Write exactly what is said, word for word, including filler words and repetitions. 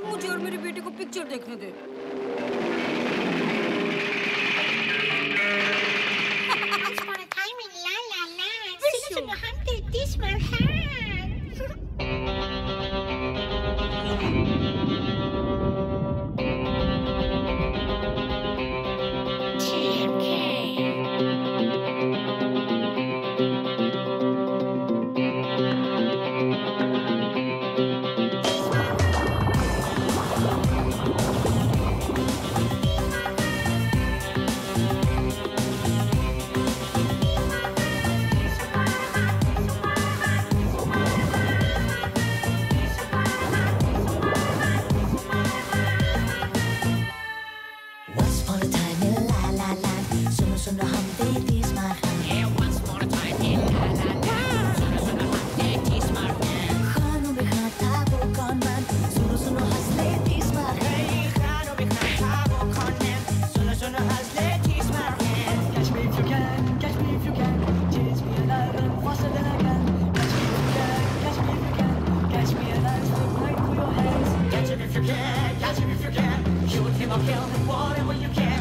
मुझे और मेरे बेटे को पिक्चर देखने दे। Once upon a time in La La Land, sinusunuhan this my hand. T M K. Once upon a time in La La Land, sunu sunu Humpty this my hand. Yeah, once upon a time in La La Land, sunu sunu Humpty this my hand. Gaan op weg naar Tabo-Conman, sunu sunu Hasle this my hand. Hey, gaan op weg naar Tabo-Conman, sunu sunu Hasle this my hand. Catch me if you can, catch me if you can. Chase me alive and faster than I can. Catch me if you can, catch me if you can. Catch me alive, slip right through your hands. Catch him if you can, catch him if you can. Shoot him or kill him, whatever you can.